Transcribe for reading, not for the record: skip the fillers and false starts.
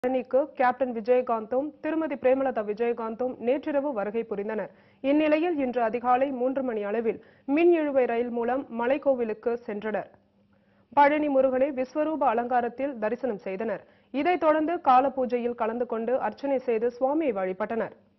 பழனிக்கு கேப்டன் விஜயகாந்தும் திருமதி பிரேமலதா விஜயகாந்தும் நேற்றிரவு வருகை புரிந்தனர். இந்நிலையில் இன்று அதிகாலை 3 மணி அளவில் மின் இழுவை ரயில் மூலம் மலைக்கோவிலுக்கு சென்றனர். பழனி முருகனை விஸ்வரூப அலங்காரத்தில் தரிசனம் செய்தனர். இதைத் தொடர்ந்து கால பூஜையில் கலந்து கொண்டு அர்ச்சனை செய்து சுவாமியை வழிபட்டனர்.